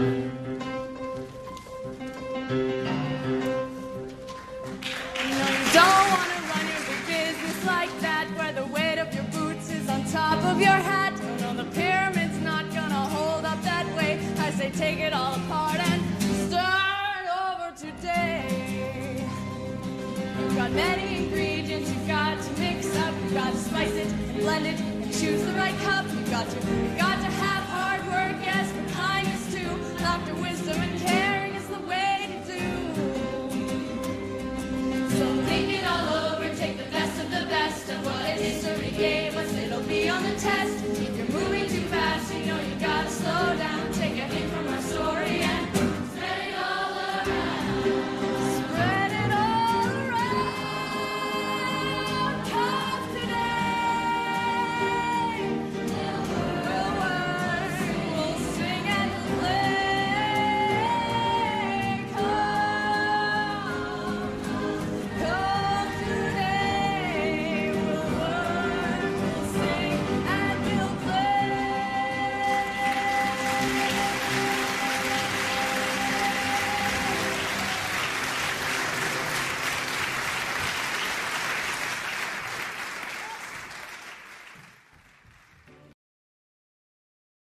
Don't want to run your big business like that, where the weight of your boots is on top of your hat. No, the pyramid's not gonna hold up that way. I say take it all apart and start over today. You've got many ingredients you've got to mix up. You've got to spice it and blend it and choose the right cup. You've got to have hard work, yes, but kindness too. Laughter, wisdom, and caring is the way to do. So think it all over, take the best of what history gave us. It'll be on the test.